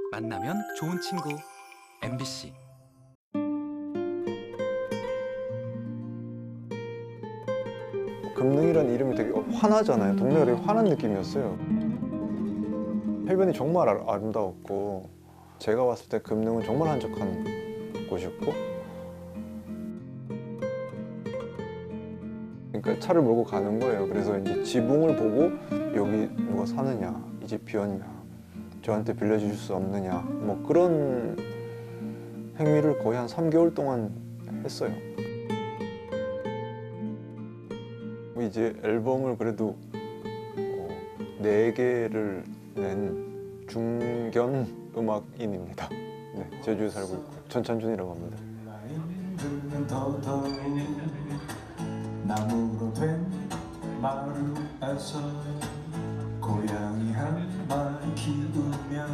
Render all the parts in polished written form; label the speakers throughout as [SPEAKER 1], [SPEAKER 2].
[SPEAKER 1] 만나면 좋은 친구 MBC.
[SPEAKER 2] 금능이라는 이름이 되게 환하잖아요. 동네가 되게 환한 느낌이었어요. 해변이 정말 아름다웠고, 제가 왔을 때 금능은 정말 한적한 곳이었고, 그러니까 차를 몰고 가는 거예요. 그래서 이제 지붕을 보고 여기 누가 사느냐, 이 집 비었냐, 저한테 빌려주실 수 없느냐, 뭐 그런 행위를 거의 한 3개월 동안 했어요. 이제 앨범을 그래도 4개를 낸 중견 음악인입니다. 네, 제주에 살고 있고 전찬준이라고 합니다.
[SPEAKER 3] 나무로 된 마루에서 고양이 한 마리 키우며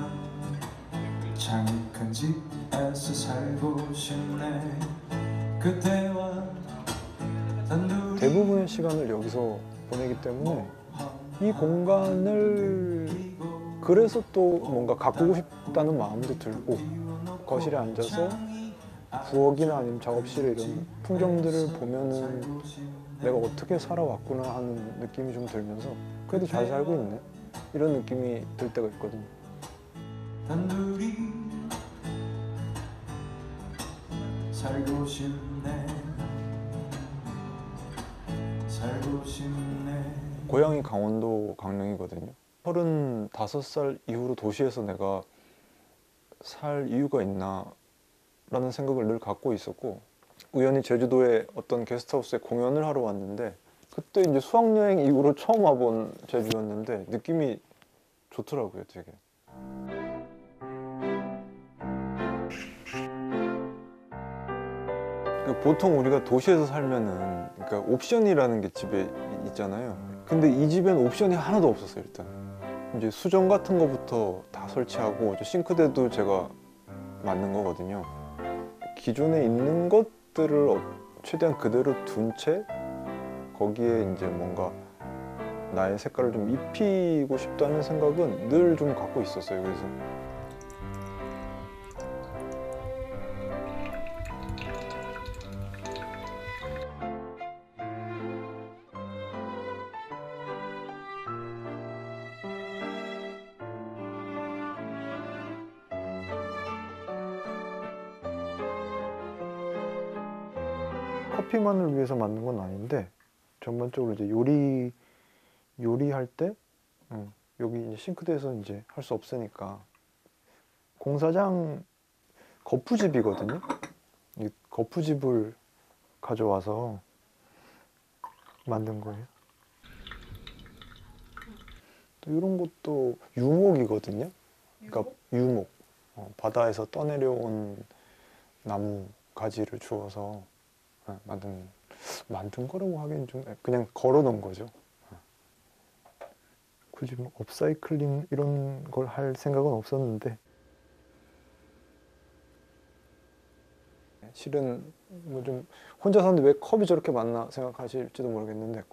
[SPEAKER 3] 장큰 집에서 살고 싶네. 그때와 단둘이
[SPEAKER 2] 대부분의 시간을 여기서 보내기 때문에 이 공간을 그래서 또 뭔가 가꾸고 싶다는 마음도 들고, 거실에 앉아서 부엌이나 아니면 작업실에 이런 풍경들을 보면은 내가 어떻게 살아왔구나 하는 느낌이 좀 들면서 그래도 잘 살고 있네 이런 느낌이 들 때가 있거든요.
[SPEAKER 3] 단둘이 살고 싶네. 살고 싶네.
[SPEAKER 2] 고향이 강원도 강릉이거든요. 35살 이후로 도시에서 내가 살 이유가 있나 라는 생각을 늘 갖고 있었고, 우연히 제주도에 어떤 게스트하우스에 공연을 하러 왔는데, 그때 이제 수학여행 이후로 처음 와본 제주였는데 느낌이 좋더라고요, 되게. 보통 우리가 도시에서 살면은, 그러니까 옵션이라는 게 집에 있잖아요. 근데 이 집엔 옵션이 하나도 없었어요. 일단 이제 수전 같은 거부터 다 설치하고, 싱크대도 제가 만든 거거든요. 기존에 있는 것들을 최대한 그대로 둔 채 거기에 이제 뭔가 나의 색깔을 좀 입히고 싶다는 생각은 늘 좀 갖고 있었어요. 그래서 커피만을 위해서 만든 건 아닌데, 전반적으로 이제 요리할 때 여기 이제 싱크대에서 이제 할 수 없으니까 공사장 거푸집이거든요. 이 거푸집을 가져와서 만든 거예요. 또 이런 것도 유목이거든요. 그러니까 유목, 바다에서 떠내려온 나무 가지를 주워서 만든 거라고 하기엔 좀 그냥 걸어 놓은 거죠. 굳이 뭐 업사이클링 이런 걸 할 생각은 없었는데, 실은 뭐 좀 혼자 사는데 왜 컵이 저렇게 많나 생각하실지도 모르겠는데,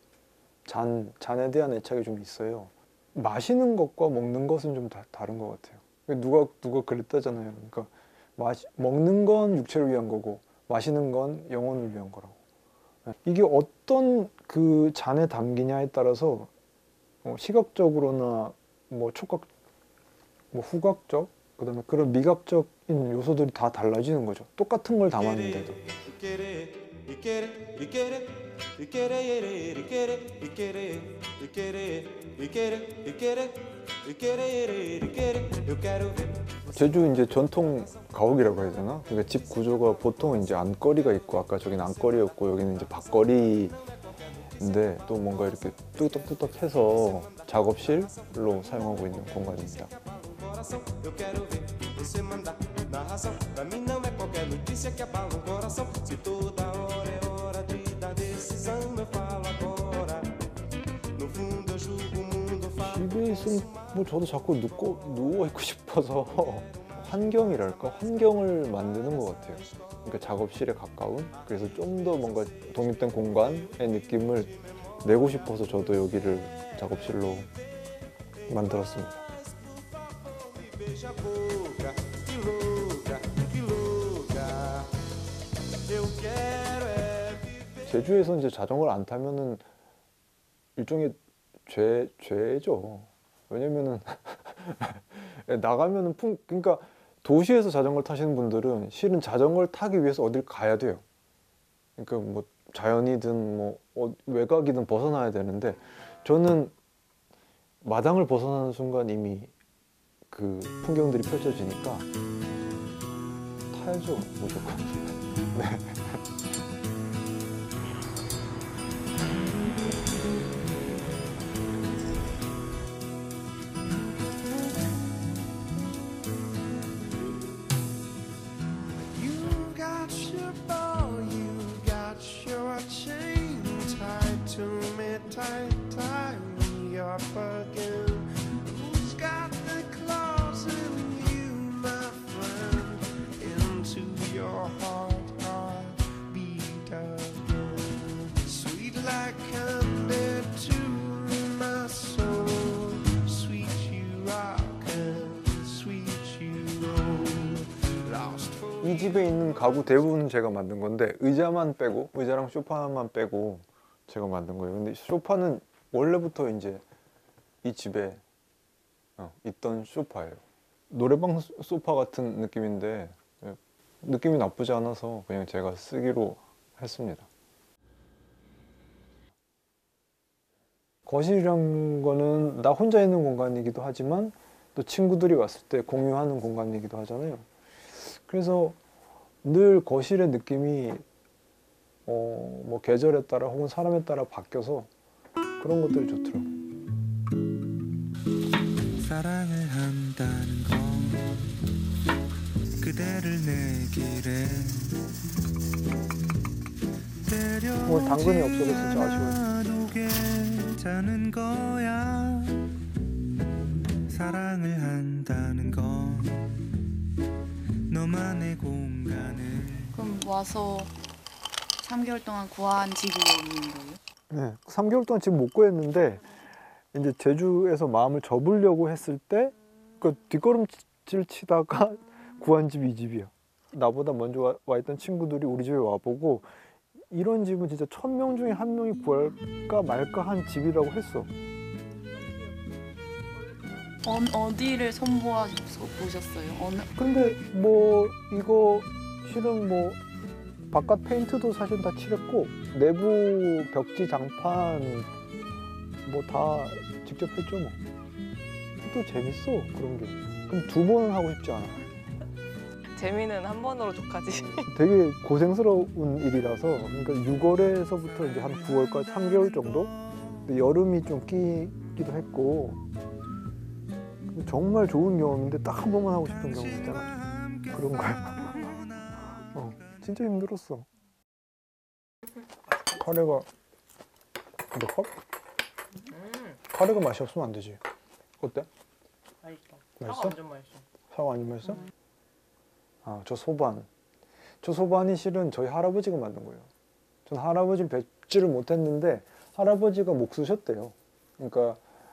[SPEAKER 2] 잔에 대한 애착이 좀 있어요. 마시는 것과 먹는 것은 좀 다른 것 같아요. 누가 그랬다잖아요. 그러니까 먹는 건 육체를 위한 거고 마시는 건 영혼을 위한 거라고. 이게 어떤 그 잔에 담기냐에 따라서 시각적으로나 뭐 촉각, 뭐 후각적, 그다음에 그런 미각적인 요소들이 다 달라지는 거죠. 똑같은 걸 담았는데도. 제주 이제 전통 가옥이라고 해야 되나? 그러니까 집 구조가 보통 이제 안거리가 있고, 아까 저기는 안거리였고 여기는 이제 밖거리인데, 또 뭔가 이렇게 뚜덕뚜덕 해서 작업실로 사용하고 있는 공간입니다. 집에 있으면 뭐 저도 자꾸 누워있고 싶어서 환경이랄까? 환경을 만드는 것 같아요. 그러니까 작업실에 가까운, 그래서 좀 더 뭔가 독립된 공간의 느낌을 내고 싶어서 저도 여기를 작업실로 만들었습니다. 제주에서 이제 자전거를 안 타면은 일종의 죄죠. 왜냐면은 나가면은 그러니까 도시에서 자전거를 타시는 분들은 실은 자전거를 타기 위해서 어딜 가야 돼요. 그러니까 뭐 자연이든 뭐 외곽이든 벗어나야 되는데 저는 마당을 벗어나는 순간 이미 그 풍경들이 펼쳐지니까 타야죠, 무조건. 네. 이 집에 있는 가구 대부분은 제가 만든 건데 의자만 빼고 의자랑 소파만 빼고 제가 만든 거예요. 근데 소파는 원래부터 이제 이 집에 있던 소파예요. 노래방 소파 같은 느낌인데 느낌이 나쁘지 않아서 그냥 제가 쓰기로 했습니다. 거실이란 거는 나 혼자 있는 공간이기도 하지만 또 친구들이 왔을 때 공유하는 공간이기도 하잖아요. 그래서 늘 거실의 느낌이 뭐 계절에 따라 혹은 사람에 따라 바뀌어서 그런 것들이 좋더라고요.
[SPEAKER 4] 사랑을 한다는 건 그대를 내 길에
[SPEAKER 2] 오늘 당근이 없어서 진짜 아쉬워요.
[SPEAKER 4] 자는 거야. 사랑을 한다는 건 너만의 공간을.
[SPEAKER 5] 그럼 와서 3개월 동안 구한 집이 있는 거예요?
[SPEAKER 2] 네, 3개월 동안 집 못 구했는데 이제 제주에서 마음을 접으려고 했을 때 그 뒷걸음질 치다가 구한 집이 이 집이야. 나보다 먼저 와 있던 친구들이 우리 집에 와보고 이런 집은 진짜 1000명 중에 1명이 구할까 말까 한 집이라고 했어.
[SPEAKER 5] 어디를 선보아서 보셨어요?
[SPEAKER 2] 근데 뭐 이거 실은 뭐 바깥 페인트도 사실 다 칠했고 내부 벽지 장판 뭐 다 직접 했죠 뭐. 또 재밌어 그런 게. 그럼 2번은 하고 싶지 않아.
[SPEAKER 6] 재미는 한 번으로 족하지.
[SPEAKER 2] 되게 고생스러운 일이라서 그러니까 6월에서부터 이제 한 9월까지 3개월 정도. 근데 여름이 좀 끼기도 했고 정말 좋은 경험인데 딱 한 번만 하고 싶은 경험 있잖아. 그런 거야. 진짜 힘들었어. 카레가 근데 카레가 맛이 없으면 안 되지. 어때?
[SPEAKER 6] 맛있어.
[SPEAKER 2] 맛있어?
[SPEAKER 6] 사과 완전 맛있어.
[SPEAKER 2] 사과 완전 맛있어? 아, 저 소반. 저 소반이 실은 저희 할아버지가 만든 거예요. 전 할아버지를 뵙지를 못했는데 할아버지가 목 쓰셨대요. 그러니까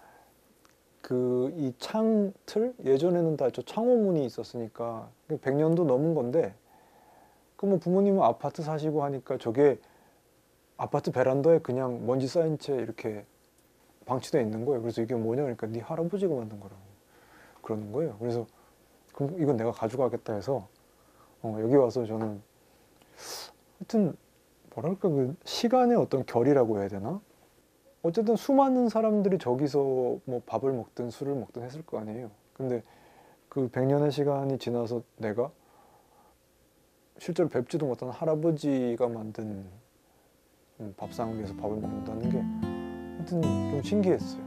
[SPEAKER 2] 그 이 창틀 예전에는 다 저 창호문이 있었으니까 100년도 넘은 건데 그 뭐 부모님은 아파트 사시고 하니까 저게 아파트 베란다에 그냥 먼지 쌓인 채 이렇게 방치되어 있는 거예요. 그래서 이게 뭐냐 그러니까 네 할아버지가 만든 거라고 그러는 거예요. 그래서 그럼 이건 내가 가져가겠다 해서 여기 와서 저는 하여튼 뭐랄까 그 시간의 어떤 결이라고 해야 되나? 어쨌든 수많은 사람들이 저기서 뭐 밥을 먹든 술을 먹든 했을 거 아니에요. 근데 그 100년의 시간이 지나서 내가 실제로 뵙지도 못한 할아버지가 만든 밥상 위에서 밥을 먹는다는 게 하여튼 좀 신기했어요.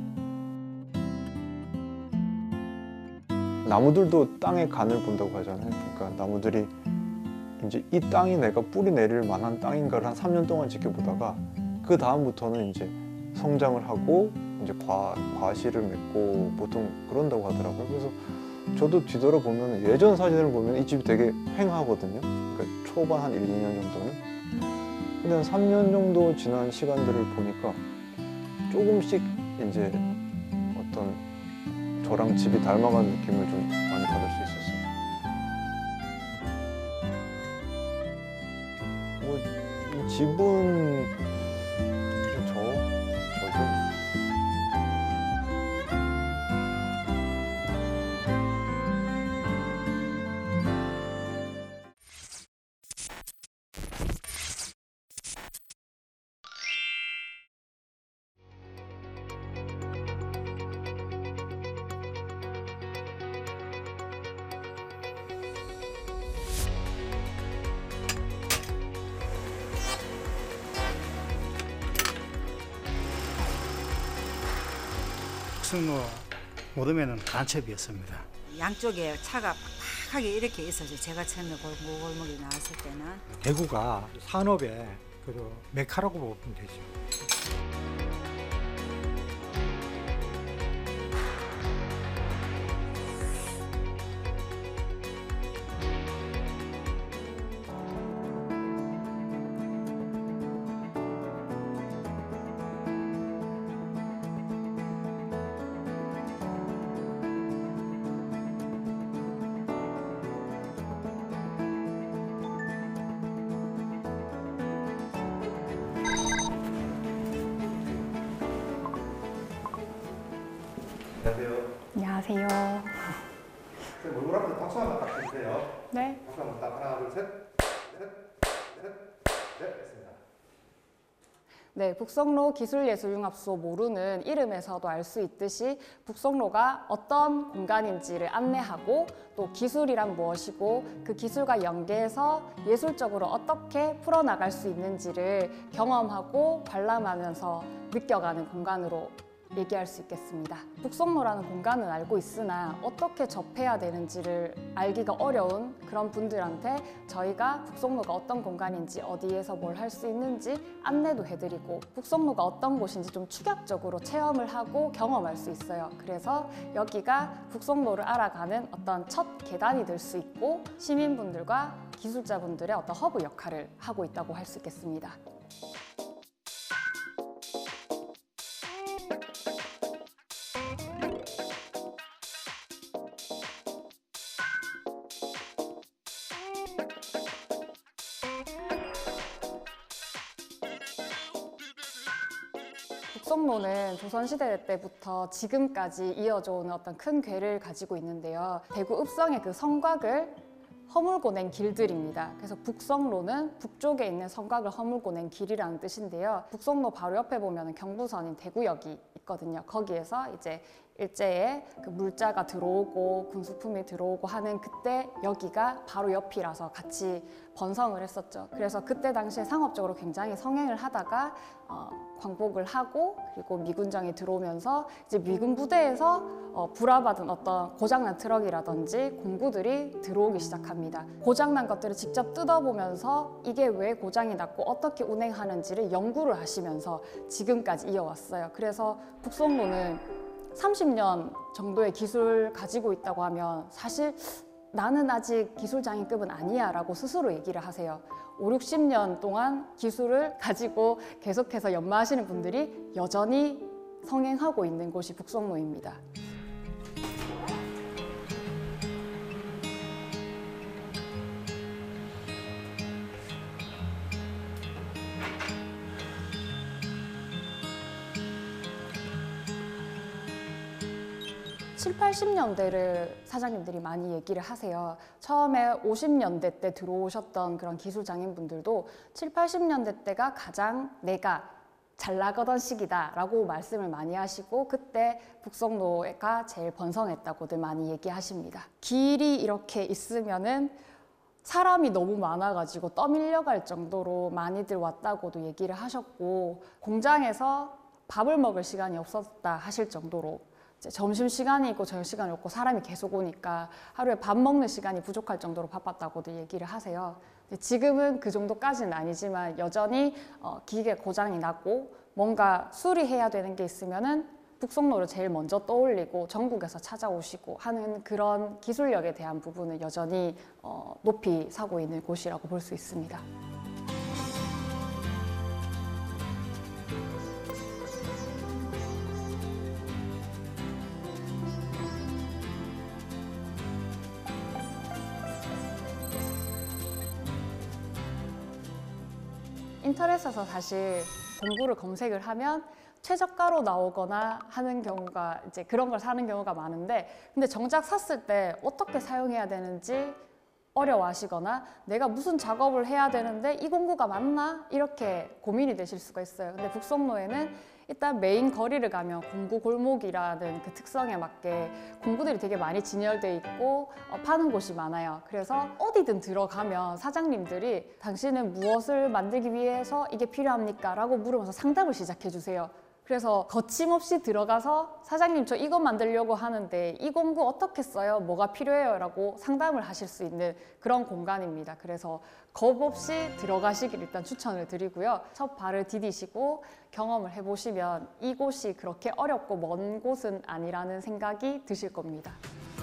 [SPEAKER 2] 나무들도 땅의 간을 본다고 하잖아요. 그러니까 나무들이 이제 이 땅이 내가 뿌리 내릴 만한 땅인가를 한 3년 동안 지켜보다가 그 다음부터는 이제 성장을 하고 이제 과실을 맺고 보통 그런다고 하더라고요. 그래서 저도 뒤돌아보면 예전 사진을 보면 이 집이 되게 휑하거든요. 그러니까 초반 한 1, 2년 정도는. 근데 한 3년 정도 지난 시간들을 보니까 조금씩 이제 어떤 저랑 집이 닮아가는 느낌을 좀 많이 받을 수 있었어요. 이 집은 저죠.
[SPEAKER 7] 북성로 무덤에는 간첩이었습니다.
[SPEAKER 8] 양쪽에 차가 팍팍하게 이렇게 있어서 제가 처음에 골목골목이 나왔을 때는
[SPEAKER 7] 대구가 산업의 그 메카라고 보면 되죠.
[SPEAKER 9] 안녕하세요.
[SPEAKER 10] 얼굴 앞에서 박수 한번 딱 주세요.
[SPEAKER 9] 네.
[SPEAKER 10] 박수 한번 딱 하나, 둘, 셋, 넷, 넷, 넷, 됐습니다.
[SPEAKER 9] 네, 북성로 기술예술융합소 모루는 이름에서도 알 수 있듯이 북성로가 어떤 공간인지를 안내하고 또 기술이란 무엇이고 그 기술과 연계해서 예술적으로 어떻게 풀어나갈 수 있는지를 경험하고 관람하면서 느껴가는 공간으로 얘기할 수 있겠습니다. 북성로라는 공간은 알고 있으나 어떻게 접해야 되는지를 알기가 어려운 그런 분들한테 저희가 북성로가 어떤 공간인지 어디에서 뭘 할 수 있는지 안내도 해드리고 북성로가 어떤 곳인지 좀 추격적으로 체험을 하고 경험할 수 있어요. 그래서 여기가 북성로를 알아가는 어떤 첫 계단이 될 수 있고 시민분들과 기술자분들의 어떤 허브 역할을 하고 있다고 할 수 있겠습니다. 북성로는 조선시대 때부터 지금까지 이어져 오는 어떤 큰 궤를 가지고 있는데요. 대구 읍성의 그 성곽을 허물고 낸 길들입니다. 그래서 북성로는 북쪽에 있는 성곽을 허물고 낸 길이라는 뜻인데요. 북성로 바로 옆에 보면 경부선인 대구역이 있거든요. 거기에서 이제 일제에 그 물자가 들어오고 군수품이 들어오고 하는 그때 여기가 바로 옆이라서 같이 번성을 했었죠. 그래서 그때 당시에 상업적으로 굉장히 성행을 하다가 광복을 하고 그리고 미군정이 들어오면서 이제 미군 부대에서 불화받은 어떤 고장난 트럭이라든지 공구들이 들어오기 시작합니다. 고장난 것들을 직접 뜯어보면서 이게 왜 고장이 났고 어떻게 운행하는지를 연구를 하시면서 지금까지 이어왔어요. 그래서 북성로는 30년 정도의 기술 가지고 있다고 하면 사실 나는 아직 기술장인급은 아니야 라고 스스로 얘기를 하세요. 5, 60년 동안 기술을 가지고 계속해서 연마하시는 분들이 여전히 성행하고 있는 곳이 북성로입니다. 7, 80년대를 사장님들이 많이 얘기를 하세요. 처음에 50년대 때 들어오셨던 그런 기술장인분들도 7, 80년대 때가 가장 내가 잘 나가던 시기다라고 말씀을 많이 하시고 그때 북성로가 제일 번성했다고들 많이 얘기하십니다. 길이 이렇게 있으면은 사람이 너무 많아가지고 떠밀려갈 정도로 많이들 왔다고도 얘기를 하셨고 공장에서 밥을 먹을 시간이 없었다 하실 정도로 점심시간이 있고 저녁시간이 없고 사람이 계속 오니까 하루에 밥 먹는 시간이 부족할 정도로 바빴다고도 얘기를 하세요. 지금은 그 정도까지는 아니지만 여전히 기계 고장이 나고 뭔가 수리해야 되는 게 있으면은 북성로를 제일 먼저 떠올리고 전국에서 찾아오시고 하는 그런 기술력에 대한 부분은 여전히 높이 사고 있는 곳이라고 볼 수 있습니다. 인터넷에서 사실 공구를 검색을 하면 최저가로 나오거나 하는 경우가 이제 그런 걸 사는 경우가 많은데, 근데 정작 샀을 때 어떻게 사용해야 되는지 어려워하시거나 내가 무슨 작업을 해야 되는데 이 공구가 맞나? 이렇게 고민이 되실 수가 있어요. 근데 북성로에는 일단 메인 거리를 가면 공구 골목이라는 그 특성에 맞게 공구들이 되게 많이 진열돼 있고 파는 곳이 많아요. 그래서 어디든 들어가면 사장님들이 당신은 무엇을 만들기 위해서 이게 필요합니까? 라고 물으면서 상담을 시작해 주세요. 그래서 거침없이 들어가서 사장님 저 이거 만들려고 하는데 이 공구 어떻게 써요? 뭐가 필요해요? 라고 상담을 하실 수 있는 그런 공간입니다. 그래서 겁 없이 들어가시길 일단 추천을 드리고요. 첫 발을 디디시고 경험을 해보시면 이곳이 그렇게 어렵고 먼 곳은 아니라는 생각이 드실 겁니다.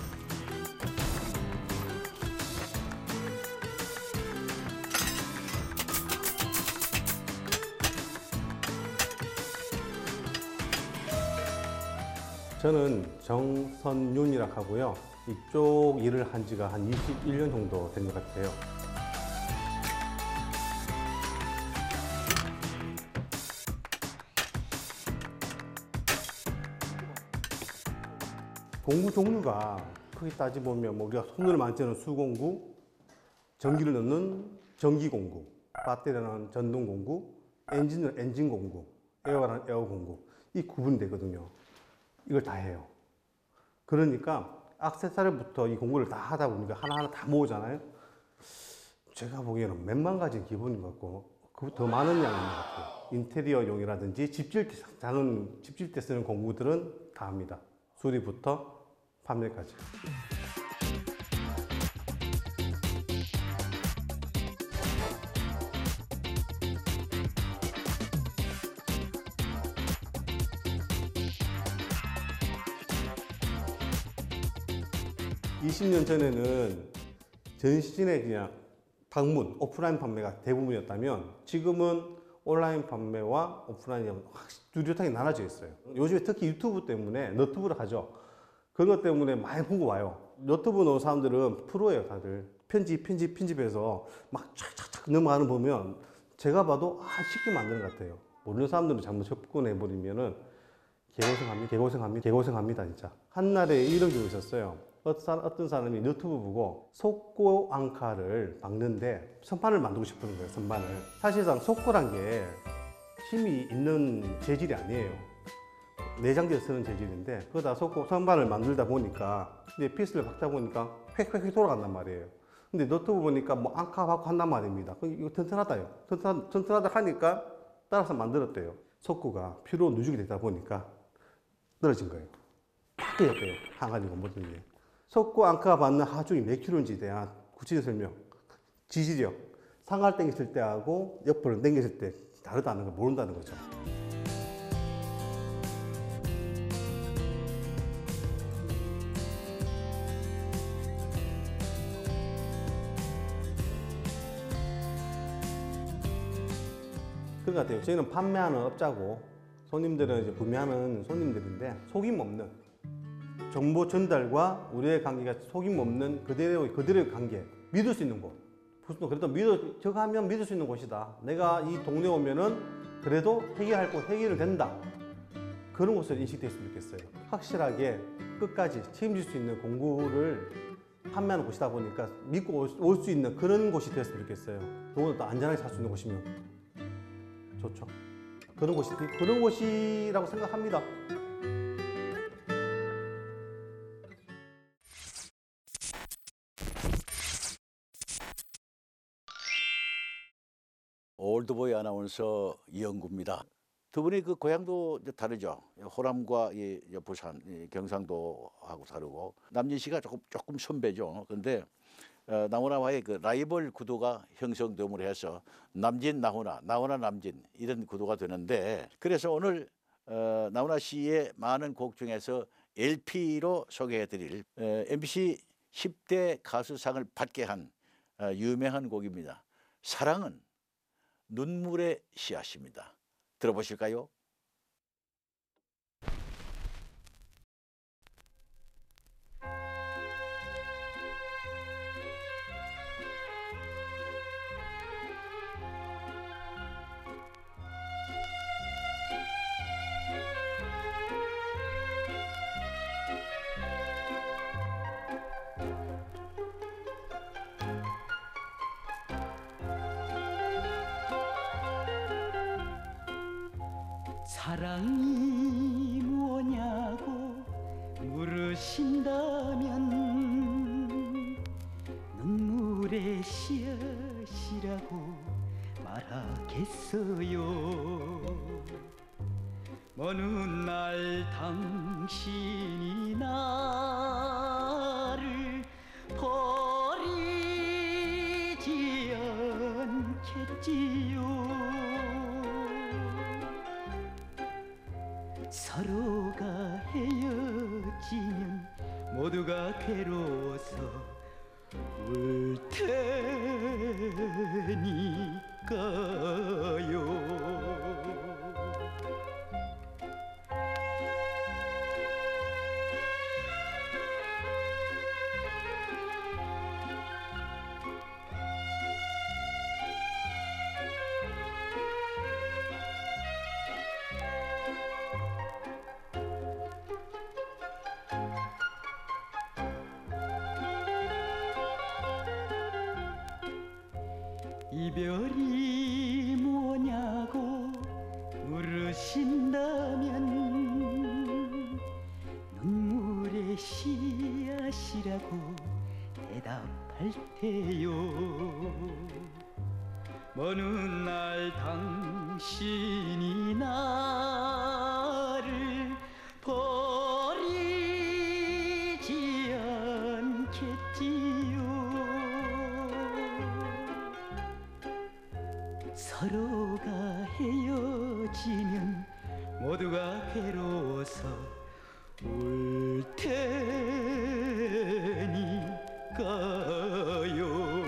[SPEAKER 11] 저는 정선윤이라고 하고요. 이쪽 일을 한 지가 한 21년 정도 된 것 같아요. 공구 종류가 크게 따지보면 뭐 우리가 손으로 만지는 수공구, 전기를 넣는 전기공구, 배터리는 전동공구, 엔진은 엔진공구, 에어는 에어공구, 이 구분되거든요. 이걸 다 해요. 그러니까 액세서리부터 이 공구를 다 하다 보니까 하나하나 다 모으잖아요. 제가 보기에는 몇만 가지 기본인 것 같고 그 더 많은 양인 것 같아요. 인테리어용이라든지 집질 때, 작은 집질 때 쓰는 공구들은 다 합니다. 수리부터 판매까지. 20년 전에는 전 시즌에 그냥 방문, 오프라인 판매가 대부분이었다면 지금은 온라인 판매와 오프라인이 확실히 뚜렷하게 나눠져 있어요. 요즘에 특히 유튜브 때문에 너튜브를 하죠. 그런 것 때문에 많이 보고 와요. 너튜브 넣은 사람들은 프로예요, 다들. 편집해서 막 착착착 넘어가는 거 보면 제가 봐도 쉽게 만드는 것 같아요. 모르는 사람들은 잘못 접근해버리면은 개고생합니다, 진짜. 한날에 이런 경우 있었어요. 어떤 사람이 유튜브 보고 속고 앙카를 박는데 선반을 만들고 싶은 거예요, 선반을. 사실상 속고란 게 힘이 있는 재질이 아니에요. 내장재에 쓰는 재질인데, 그러다 속고 선반을 만들다 보니까, 근데 피스를 박다 보니까 획획획 돌아간단 말이에요. 근데 너튜브 보니까 뭐 앙카 박고 한단 말입니다. 이거 튼튼하다요. 튼튼하다 하니까 따라서 만들었대요. 속고가 피로 누죽이 되다 보니까 떨어진 거예요. 깨졌대요. 한 가지고 뭐든지. 속고 앙카가 받는 하중이 몇 킬로인지에 대한 구체적인 설명. 지지력. 상하를 당겼을 때하고 옆으로 당겼을 때 다르다는 걸 모른다는 거죠. 그런 것 같아요. 저희는 판매하는 업자고 손님들은 이제 구매하는 손님들인데 속임 없는 정보 전달과 우리의 관계가 속임 없는 그대로의 관계, 믿을 수 있는 곳. 그래도 저거 하면 믿을 수 있는 곳이다. 내가 이 동네 오면은 그래도 해결할 곳 해결은 된다. 그런 곳을 인식됐으면 좋겠어요. 확실하게 끝까지 책임질 수 있는 공구를 판매하는 곳이다 보니까 믿고 올 수 있는 그런 곳이 되었으면 좋겠어요. 더군다나 또 안전하게 살 수 있는 곳이면 좋죠. 그런 곳이라고 생각합니다.
[SPEAKER 12] 올드보이 아나운서 이영구입니다. 두 분이 그 고향도 다르죠. 호남과 부산, 경상도하고 다르고 남진 씨가 조금 선배죠. 그런데 나훈아와의 그 라이벌 구도가 형성됨으로 해서 남진 나훈아, 나훈아 남진 이런 구도가 되는데, 그래서 오늘 나훈아 씨의 많은 곡 중에서 LP로 소개해드릴 MBC 10대 가수상을 받게 한 유명한 곡입니다. 사랑은 눈물의 씨앗입니다. 들어보실까요?
[SPEAKER 13] 사랑이 뭐냐고 물으신다면 눈물의 씨앗이라고 말하겠어요. 어느 날 당신이 나를 버리지 않겠지요. 서로가 헤어지면 모두가 괴로워서 울 테니까요. 이별이 뭐냐고 물으신다면 눈물의 씨앗이라고 대답할 테요. 어느 날 당신이 나를 버리지 않겠지요. 서로가 헤어지면 모두가 괴로워서 울 테니까요.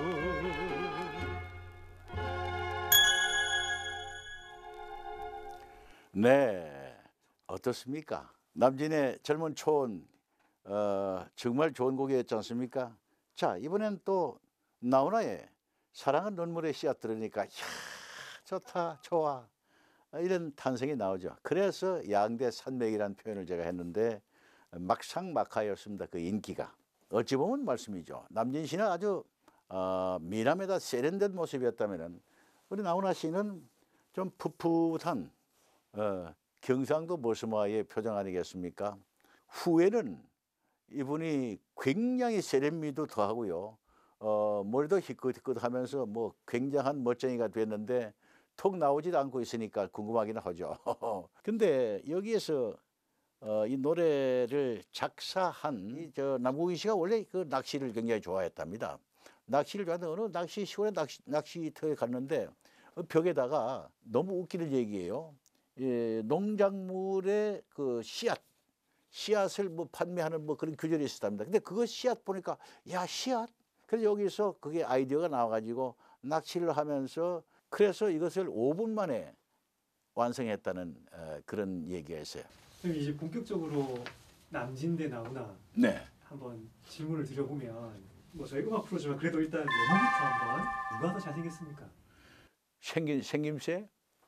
[SPEAKER 12] 네, 어떻습니까? 남진의 젊은 초원 정말 좋은 곡이었지 않습니까? 자, 이번엔 또 나훈아의 사랑은 눈물의 씨앗 들으니까 이야, 좋다, 좋아, 이런 탄생이 나오죠. 그래서 양대 산맥이라는 표현을 제가 했는데 막상막하였습니다. 그 인기가 어찌 보면 말씀이죠. 남진 씨는 아주 미남에다 세련된 모습이었다면은 우리 나훈아 씨는 좀 풋풋한 경상도 머스마의 표정 아니겠습니까? 후에는 이분이 굉장히 세련미도 더하고요. 머리도 희끗희끗하면서 뭐 굉장한 멋쟁이가 됐는데 톡 나오지도 않고 있으니까 궁금하기는 하죠. 근데 여기에서 이 노래를 작사한 저 남궁희 씨가 원래 그 낚시를 굉장히 좋아했답니다. 낚시를 좋아하는데 어느 낚시 시골에 낚시터에 갔는데 벽에다가 너무 웃기는 얘기예요. 예, 농작물의 그 씨앗을 뭐 판매하는 뭐 그런 규절이 있었답니다. 근데 그거 씨앗 보니까 야, 씨앗? 그래서 여기서 그게 아이디어가 나와가지고 낚시를 하면서 그래서 이것을 5분 만에 완성했다는 그런 얘기가 있어요.
[SPEAKER 14] 그럼 이제 본격적으로 남진 대 나훈아
[SPEAKER 12] 네.
[SPEAKER 14] 한번 질문을 드려보면 뭐 저희 음악 프로지만 그래도 일단 외모부터 한번 누가 더 잘생겼습니까?
[SPEAKER 12] 생김새?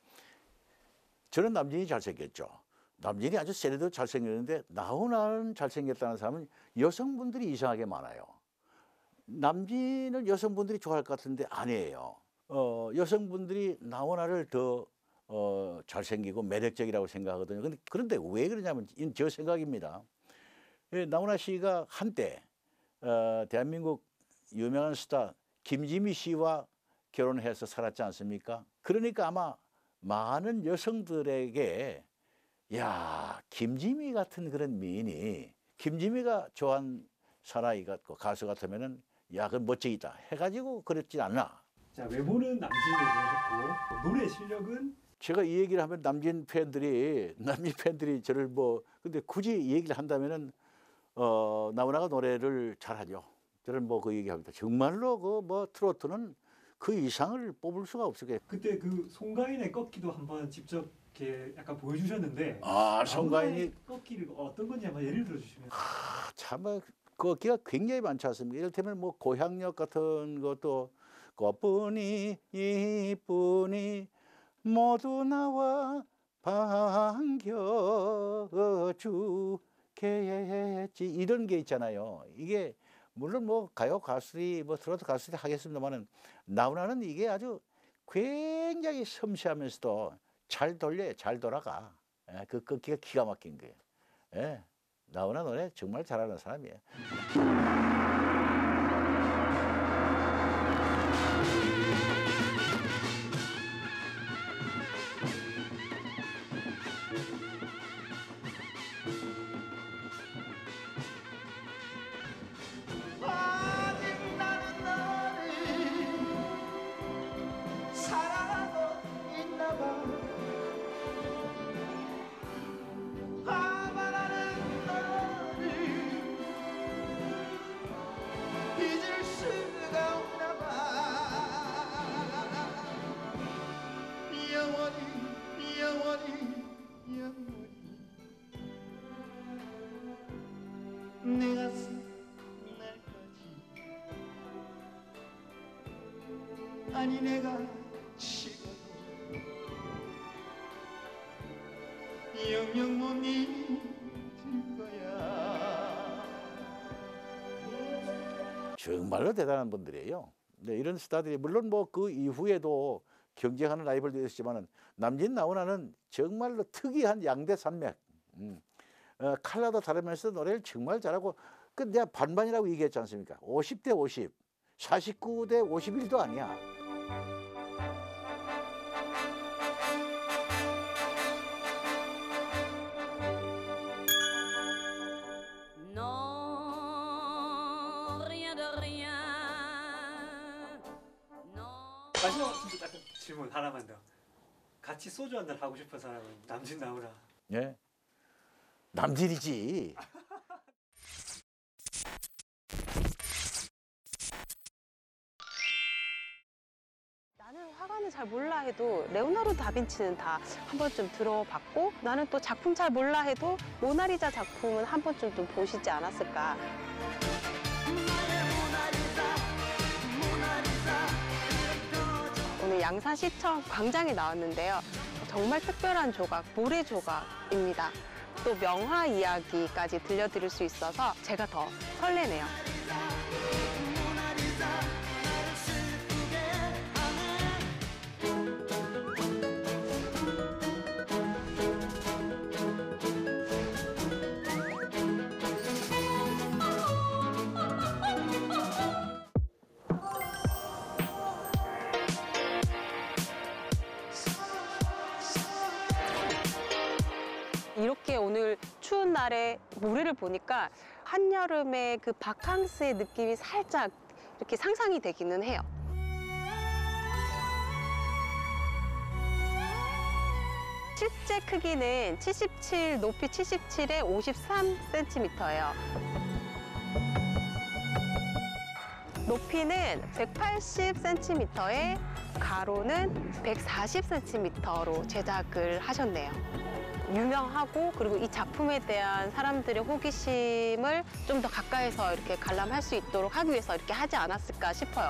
[SPEAKER 12] 저는 남진이 잘생겼죠. 남진이 아주 세련도 잘생겼는데 나훈아는 잘생겼다는 사람은 여성분들이 이상하게 많아요. 남진을 여성분들이 좋아할 것 같은데 아니에요. 여성분들이 나훈아를 더 잘생기고 매력적이라고 생각하거든요. 그런데 왜 그러냐면 저 생각입니다. 나훈아 씨가 한때 대한민국 유명한 스타 김지미 씨와 결혼해서 살았지 않습니까? 그러니까 아마 많은 여성들에게 야, 김지미 같은 그런 미인이 김지미가 좋아하는 사나이 같고 가수 같으면은 야, 그 멋쟁이다 해가지고 그랬지 않나.
[SPEAKER 14] 자, 외모는 남진을 보셨고 노래 실력은
[SPEAKER 12] 제가 이 얘기를 하면 남진 팬들이 저를 뭐 근데 굳이 이 얘기를 한다면은 나훈아가 노래를 잘하죠. 저는 뭐 그 얘기합니다. 정말로 그 뭐 트로트는 그 이상을 뽑을 수가 없어요.
[SPEAKER 14] 그때 그 송가인의 꺾기도 한번 직접 이렇게 약간 보여주셨는데
[SPEAKER 12] 송가인이
[SPEAKER 14] 꺾기를 어떤 건지 한번 예를 들어주시면.
[SPEAKER 12] 참 꺾기가 굉장히 많지 않습니까? 이를테면 뭐 고향역 같은 것도 꽃분이 이쁘니 모두 나와 반겨주겠지 이런 게 있잖아요. 이게 물론 뭐 가요 가수들이 뭐 트로트 가수들이 하겠습니다만은 나훈아는 이게 아주 굉장히 섬세하면서도 잘 돌려요. 잘 돌아가. 예, 그 끊기가 기가 막힌 거예요. 예, 나훈아 노래 정말 잘하는 사람이에요.
[SPEAKER 3] 아직 나는 너를 사랑하고 있나봐. 아마 나는 너를 잊을 수가 없나봐. 영원히 영원히 영원히 내 가슴 아니 내가 지금 영영 못 잊을 거야.
[SPEAKER 12] 정말로 대단한 분들이에요. 네, 이런 스타들이 물론 뭐 그 이후에도 경쟁하는 라이벌도 있었지만은 남진 나훈아는 정말로 특이한 양대 산맥. 칼라도 다르면서 노래를 정말 잘하고 그 내가 반반이라고 얘기했지 않습니까? 50대 50, 49대 51도 아니야.
[SPEAKER 14] 마지막 질문 하나만 더. 같이 소주 한잔 하고 싶은 사람은 남진 나훈아.
[SPEAKER 12] 예, 남진이지.
[SPEAKER 6] 나는 화가는 잘 몰라 해도 레오나르도 다빈치는 다 한 번쯤 들어봤고, 나는 또 작품 잘 몰라 해도 모나리자 작품은 한 번쯤 좀 보시지 않았을까. 오늘 양산시청 광장에 나왔는데요. 정말 특별한 조각, 모래 조각입니다. 또 명화 이야기까지 들려드릴 수 있어서 제가 더 설레네요. 이렇게 오늘 추운 날에 모래를 보니까 한여름의 그 바캉스의 느낌이 살짝 이렇게 상상이 되기는 해요. 실제 크기는 77, 높이 77에 53cm예요. 높이는 180cm에 가로는 140cm로 제작을 하셨네요. 유명하고 그리고 이 작품에 대한 사람들의 호기심을 좀 더 가까이서 이렇게 관람할 수 있도록 하기 위해서 이렇게 하지 않았을까 싶어요.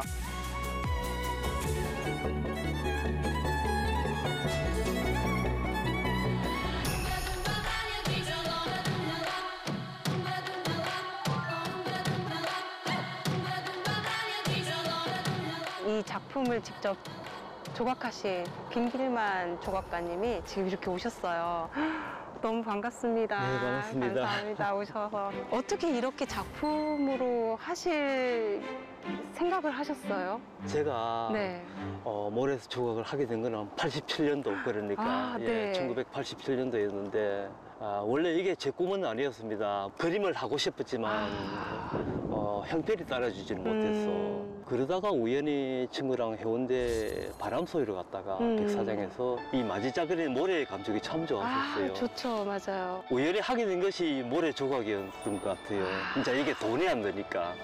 [SPEAKER 6] 이 작품을 직접 조각하신 김길만 조각가님이 지금 이렇게 오셨어요. 너무 반갑습니다.
[SPEAKER 15] 네, 반갑습니다.
[SPEAKER 6] 감사합니다. 오셔서. 어떻게 이렇게 작품으로 하실 생각을 하셨어요?
[SPEAKER 15] 제가
[SPEAKER 6] 네.
[SPEAKER 15] 몰에서 조각을 하게 된 거는 87년도 그러니까
[SPEAKER 6] 네.
[SPEAKER 15] 1987년도였는데 원래 이게 제 꿈은 아니었습니다. 그림을 하고 싶었지만 형편이 따라주지는 못했어. 그러다가 우연히 친구랑 해운대 바람소리로 갔다가 백사장에서 이 마지작거리는 모래의 감촉이 참 좋았었어요.
[SPEAKER 6] 좋죠. 맞아요.
[SPEAKER 15] 우연히 하게 된 것이 모래 조각이었던 것 같아요. 진짜 이게 돈이 안 드니까.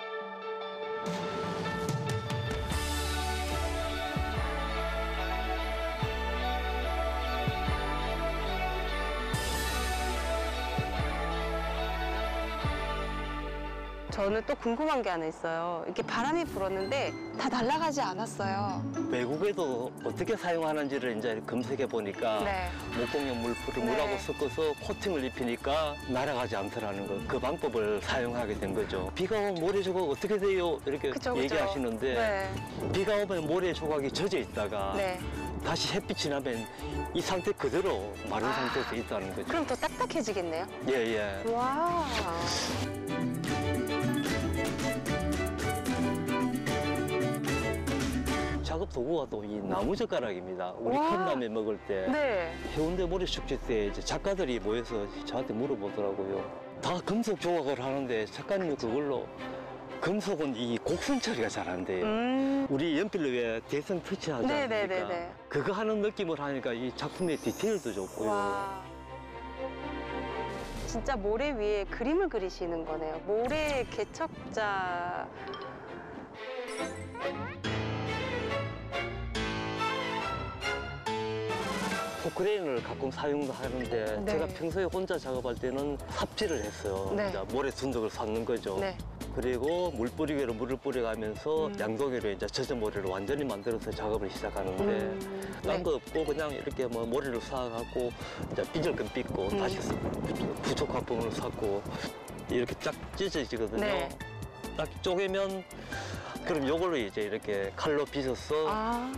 [SPEAKER 6] 저는 또 궁금한 게 하나 있어요. 이렇게 바람이 불었는데 다 날아가지 않았어요.
[SPEAKER 15] 외국에도 어떻게 사용하는지를 이제 검색해 보니까
[SPEAKER 6] 네.
[SPEAKER 15] 목공용 물풀을 물하고 섞어서 코팅을 입히니까 날아가지 않더라는 거. 그 방법을 사용하게 된 거죠. 비가 오면 모래 조각 어떻게 돼요? 이렇게
[SPEAKER 6] 그쵸.
[SPEAKER 15] 얘기하시는데
[SPEAKER 6] 네.
[SPEAKER 15] 비가 오면 모래 조각이 젖어 있다가
[SPEAKER 6] 네.
[SPEAKER 15] 다시 햇빛이 나면 이 상태 그대로 마른 상태에서 있다는 거죠.
[SPEAKER 6] 그럼 더 딱딱해지겠네요?
[SPEAKER 15] 예.
[SPEAKER 6] 와.
[SPEAKER 15] 작업 도구가 또 이 나무젓가락입니다. 우리
[SPEAKER 6] 와.
[SPEAKER 15] 컵라면 먹을 때
[SPEAKER 6] 네.
[SPEAKER 15] 해운대 모래축제 때 이제 작가들이 모여서 저한테 물어보더라고요. 다 금속 조각을 하는데 작가님이 그걸로 금속은 이 곡선 처리가 잘 안 돼요. 우리 연필로 왜 대선 터치하지 않습니까?
[SPEAKER 6] 네네네네.
[SPEAKER 15] 그거 하는 느낌을 하니까 이 작품의 디테일도 좋고요.
[SPEAKER 6] 와. 진짜 모래 위에 그림을 그리시는 거네요. 모래 개척자.
[SPEAKER 15] 포크레인을 가끔 사용도 하는데
[SPEAKER 6] 네.
[SPEAKER 15] 제가 평소에 혼자 작업할 때는 삽질을 했어요.
[SPEAKER 6] 네.
[SPEAKER 15] 이제 모래 순덕을 쌓는 거죠.
[SPEAKER 6] 네.
[SPEAKER 15] 그리고 물뿌리개로 물을 뿌려가면서 양동이로 이제 젖은 모래를 완전히 만들어서 작업을 시작하는데 딴 거 없고 그냥 이렇게 뭐 모래를 쌓아갖고 이제 빚을 건 빚고 다시 부족한 부분을 쌓고 이렇게 쫙 찢어지거든요.
[SPEAKER 6] 네.
[SPEAKER 15] 딱 쪼개면 그럼 요걸로 이제 이렇게 칼로 빚어서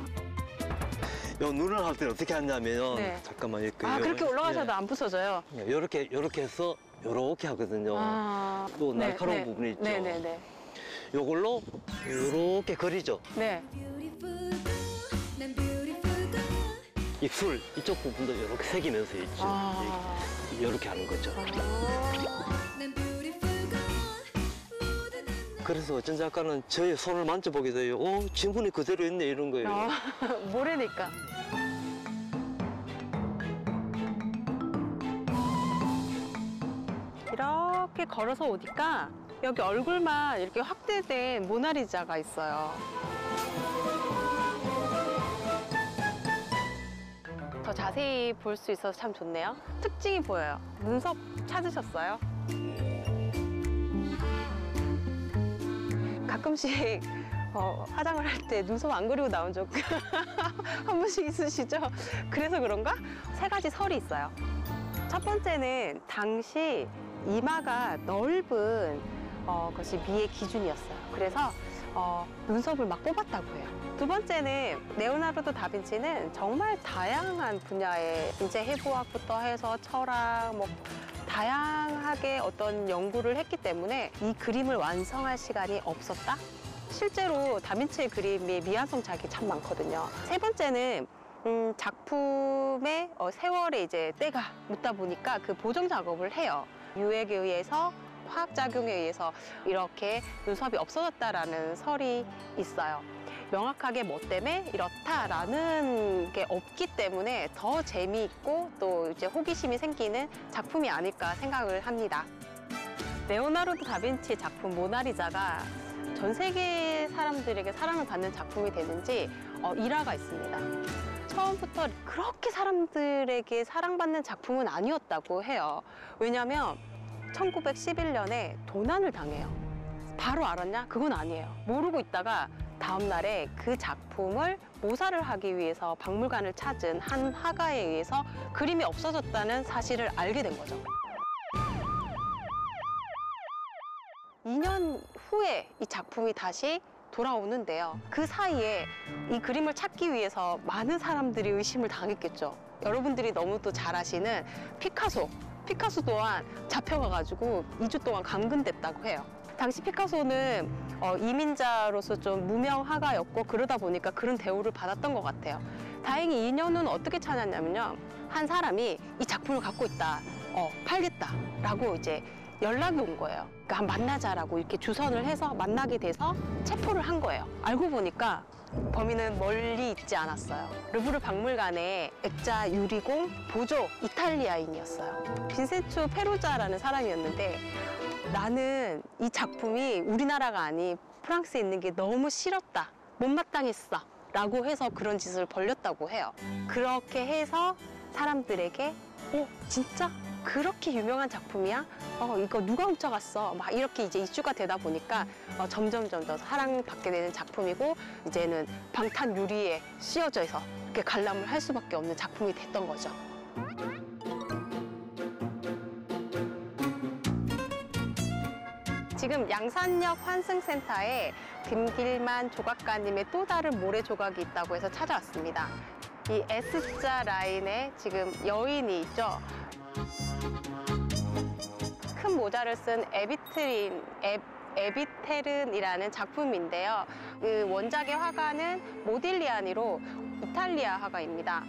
[SPEAKER 15] 요 눈을 할 때는 어떻게 하냐면
[SPEAKER 6] 네.
[SPEAKER 15] 잠깐만 이렇게
[SPEAKER 6] 그렇게 올라가셔도 안 부서져요?
[SPEAKER 15] 요렇게 해서 요렇게 하거든요. 또
[SPEAKER 6] 네,
[SPEAKER 15] 날카로운
[SPEAKER 6] 네.
[SPEAKER 15] 부분이 있죠.
[SPEAKER 6] 네네네.
[SPEAKER 15] 요걸로 요렇게 그리죠.
[SPEAKER 6] 네.
[SPEAKER 15] 입술 이쪽 부분도 이렇게 새기면서 있죠. 이렇게 하는 거죠. 그래서 어쩐 작가는 저의 손을 만져보게 돼요. 지문이 그대로 있네 이런 거예요.
[SPEAKER 6] 모래니까. 이렇게 걸어서 오니까 여기 얼굴만 이렇게 확대된 모나리자가 있어요. 더 자세히 볼 수 있어서 참 좋네요. 특징이 보여요. 눈썹 찾으셨어요? 가끔씩 화장을 할 때 눈썹 안 그리고 나온 적 한 번씩 있으시죠? 그래서 그런가? 3가지 설이 있어요. 첫 번째는 당시 이마가 넓은 것이 미의 기준이었어요. 그래서 눈썹을 막 뽑았다고 해요. 두 번째는 레오나르도 다빈치는 정말 다양한 분야의 인체 해부학부터 해서 철학, 뭐 다양하게 어떤 연구를 했기 때문에 이 그림을 완성할 시간이 없었다? 실제로 다빈치의 그림이 미완성 작이 참 많거든요. 세 번째는 작품의 세월에 이제 때가 묻다 보니까 그 보정 작업을 해요. 유액에 의해서 화학작용에 의해서 이렇게 눈썹이 없어졌다라는 설이 있어요. 명확하게 뭐 때문에 이렇다라는 게 없기 때문에 더 재미있고 또 이제 호기심이 생기는 작품이 아닐까 생각을 합니다. 레오나르도 다빈치의 작품 모나리자가 전 세계 사람들에게 사랑을 받는 작품이 되는지 일화가 있습니다. 처음부터 그렇게 사람들에게 사랑받는 작품은 아니었다고 해요. 왜냐하면 1911년에 도난을 당해요. 바로 알았냐? 그건 아니에요. 모르고 있다가 다음 날에 그 작품을 모사를 하기 위해서 박물관을 찾은 한 화가에 의해서 그림이 없어졌다는 사실을 알게 된 거죠. 2년 후에 이 작품이 다시 돌아오는데요. 그 사이에 이 그림을 찾기 위해서 많은 사람들이 의심을 당했겠죠. 여러분들이 너무 또 잘 아시는 피카소 또한 잡혀가가지고 2주 동안 감금됐다고 해요. 당시 피카소는 이민자로서 좀 무명 화가였고 그러다 보니까 그런 대우를 받았던 것 같아요. 다행히 2년 후는 어떻게 찾았냐면요. 한 사람이 이 작품을 갖고 있다, 팔겠다라고 이제 연락이 온 거예요. 그러니까 한 만나자라고 이렇게 주선을 해서 만나게 돼서 체포를 한 거예요. 알고 보니까 범인은 멀리 있지 않았어요. 르브르 박물관의 액자 유리공 보조 이탈리아인이었어요. 빈센초 페루자라는 사람이었는데 나는 이 작품이 우리나라가 아닌 프랑스에 있는 게 너무 싫었다. 못마땅했어. 라고 해서 그런 짓을 벌였다고 해요. 그렇게 해서 사람들에게 진짜? 그렇게 유명한 작품이야? 이거 누가 훔쳐갔어? 막 이렇게 이제 이슈가 되다 보니까 점점 더 사랑받게 되는 작품이고 이제는 방탄 유리에 씌워져 있어 이렇게 관람을 할 수밖에 없는 작품이 됐던 거죠. 지금 양산역 환승센터에 김길만 조각가님의 또 다른 모래 조각이 있다고 해서 찾아왔습니다. 이 S자 라인에 지금 여인이 있죠. 큰 모자를 쓴 에비테른이라는 작품인데요. 그 원작의 화가는 모딜리아니로 이탈리아 화가입니다.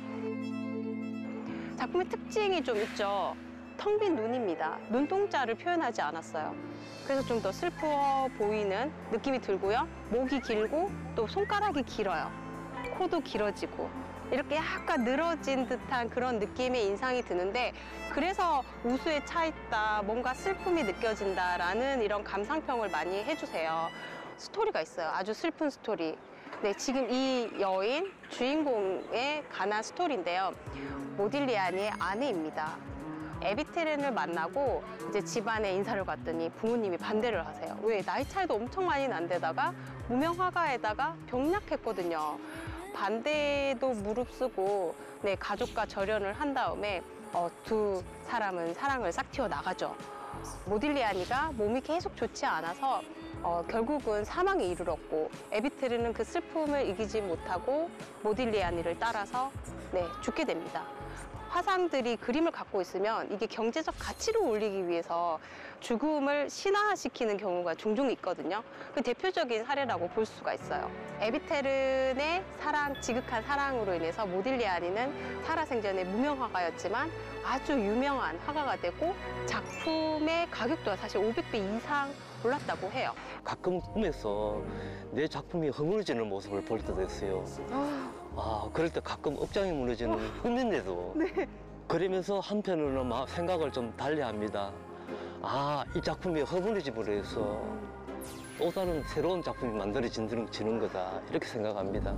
[SPEAKER 6] 작품의 특징이 좀 있죠. 텅 빈 눈입니다. 눈동자를 표현하지 않았어요. 그래서 좀 더 슬퍼 보이는 느낌이 들고요. 목이 길고 또 손가락이 길어요. 코도 길어지고 이렇게 약간 늘어진 듯한 그런 느낌의 인상이 드는데, 그래서 우수에 차 있다, 뭔가 슬픔이 느껴진다라는 이런 감상평을 많이 해주세요. 스토리가 있어요. 아주 슬픈 스토리. 네, 지금 이 여인 주인공에 관한 스토리인데요. 모딜리아니의 아내입니다. 에비테렌을 만나고 이제 집안에 인사를 갔더니 부모님이 반대를 하세요. 왜? 나이 차이도 엄청 많이 난 데다가 무명 화가에다가 병약했거든요. 반대도 무릅쓰고 네, 가족과 절연을 한 다음에 두 사람은 사랑을 싹 튀어나가죠. 모딜리아니가 몸이 계속 좋지 않아서 결국은 사망에 이르렀고, 에비테르는 그 슬픔을 이기지 못하고 모딜리아니를 따라서 네, 죽게 됩니다. 화상들이 그림을 갖고 있으면 이게 경제적 가치를 올리기 위해서 죽음을 신화시키는 경우가 종종 있거든요. 그 대표적인 사례라고 볼 수가 있어요. 에비테른의 지극한 사랑으로 인해서 모딜리아니는 살아생전에 무명 화가였지만 아주 유명한 화가가 되고, 작품의 가격도 사실 500배 이상 올랐다고 해요.
[SPEAKER 15] 가끔 꿈에서 내 작품이 허물어지는 모습을 볼 때도 있어요. 그럴 때 가끔 억장이 무너지는 꿈인데도
[SPEAKER 6] 네.
[SPEAKER 15] 그러면서 한편으로는 막 생각을 좀 달리합니다. 이 작품이 허물어짐으로 해서 또 다른 새로운 작품이 만들어지는 거다, 이렇게 생각합니다.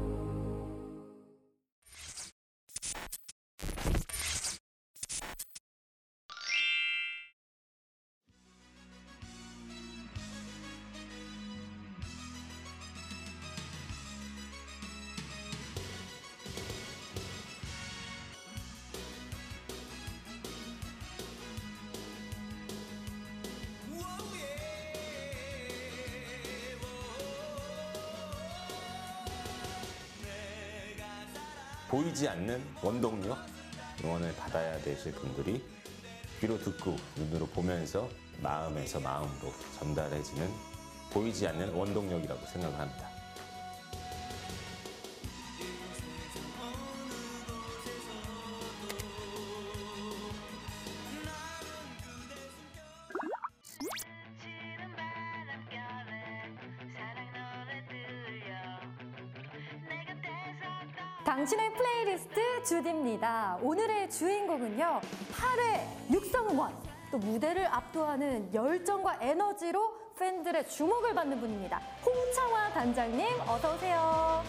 [SPEAKER 16] 보이지 않는 원동력, 응원을 받아야 되실 분들이 귀로 듣고 눈으로 보면서 마음에서 마음으로 전달해지는 보이지 않는 원동력이라고 생각합니다.
[SPEAKER 17] 당신의 플레이리스트 주디입니다. 오늘의 주인공은요, 8회 육성응원, 또 무대를 압도하는 열정과 에너지로 팬들의 주목을 받는 분입니다. 홍창화 단장님, 어서 오세요.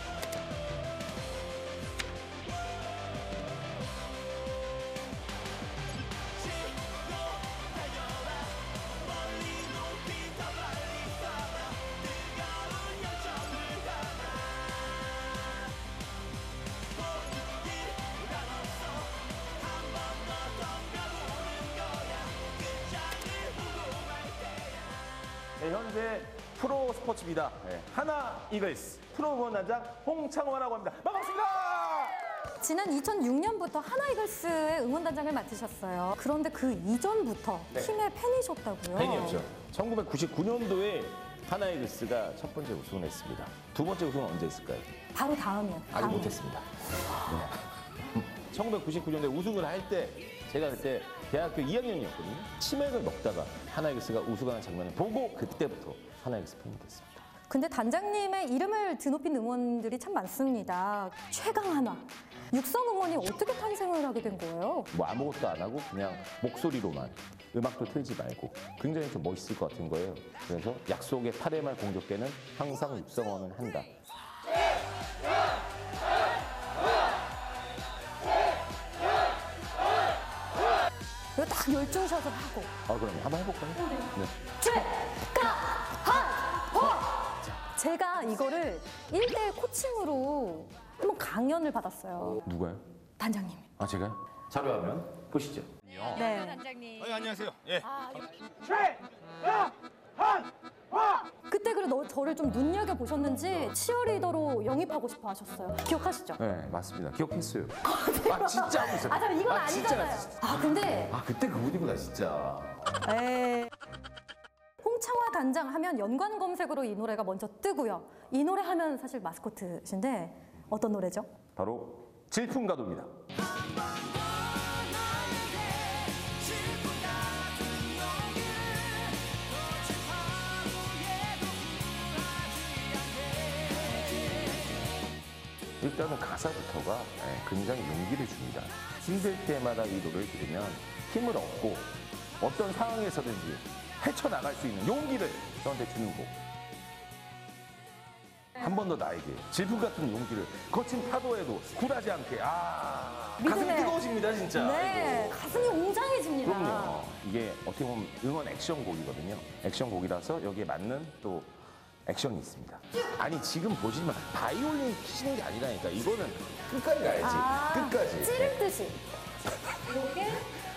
[SPEAKER 18] 네, 현재 프로 스포츠입니다. 하나 이글스 프로 응원단장 홍창화라고 합니다. 반갑습니다.
[SPEAKER 17] 지난 2006년부터 하나 이글스의 응원단장을 맡으셨어요. 그런데 그 이전부터
[SPEAKER 18] 네.
[SPEAKER 17] 팀의 팬이셨다고요?
[SPEAKER 18] 팬이었죠. 1999년도에 하나 이글스가 첫 번째 우승을 했습니다. 두 번째 우승은 언제 했을까요?
[SPEAKER 17] 바로 다음이요.
[SPEAKER 18] 아직 못했습니다. 네. 1999년도에 우승을 할 때 제가 그때 대학교 2학년이었거든요. 치맥을 먹다가 하나 이글스가 우승하는 장면을 보고 그때부터 하나 이글스 팬이 됐습니다.
[SPEAKER 17] 근데 단장님의 이름을 드높인 응원들이 참 많습니다. 최강 하나. 육성 응원이 어떻게 탄생을 하게 된 거예요?
[SPEAKER 18] 뭐 아무것도 안 하고 그냥 목소리로만, 음악도 틀지 말고 굉장히 좀 멋있을 것 같은 거예요. 그래서 약속의 8회 말 공격 때는 항상 육성 응원을 한다.
[SPEAKER 17] 이거 딱 열중셔서 하고.
[SPEAKER 18] 그럼 한번 해볼까요? 네.
[SPEAKER 17] 제가 이거를 1대1 코칭으로 한번 강연을 받았어요.
[SPEAKER 18] 누가요?
[SPEAKER 17] 단장님.
[SPEAKER 18] 제가요? 자료화면 보시죠.
[SPEAKER 17] 네.
[SPEAKER 10] 단장님. 안녕하세요. 예.
[SPEAKER 17] 그때 그때 그래도 저를 좀 눈여겨보셨는지 치어리더로 영입하고 싶어 하셨어요. 기억하시죠?
[SPEAKER 18] 네, 맞습니다. 기억했어요. 아, 진짜 하고 있어요.
[SPEAKER 17] 잠깐 이건 아니잖아요. 근데
[SPEAKER 18] 그때 그 옷 입고 나 진짜.
[SPEAKER 17] 에이. 홍창화 단장 하면 연관 검색으로 이 노래가 먼저 뜨고요. 이 노래 하면 사실 마스코트신데 어떤 노래죠?
[SPEAKER 18] 바로 질풍가도입니다. 일단은 가사부터가 굉장히 용기를 줍니다. 힘들 때마다 이 노래를 들으면 힘을 얻고 어떤 상황에서든지 헤쳐나갈 수 있는 용기를 저한테 주는 곡. 한 번 더 나에게 질풍 같은 용기를 거친 파도에도 굴하지 않게. 가슴이
[SPEAKER 17] 믿음의-
[SPEAKER 18] 뜨거워집니다 진짜.
[SPEAKER 17] 네,
[SPEAKER 18] 이거.
[SPEAKER 17] 가슴이 웅장해집니다.
[SPEAKER 18] 그럼요. 이게 어떻게 보면 응원 액션곡이거든요. 액션곡이라서 여기에 맞는 또 액션이 있습니다. 아니 지금 보시면 바이올린 치는 게 아니라니까. 이거는 끝까지 가야지. 끝까지.
[SPEAKER 17] 찌를 듯이. 이렇게.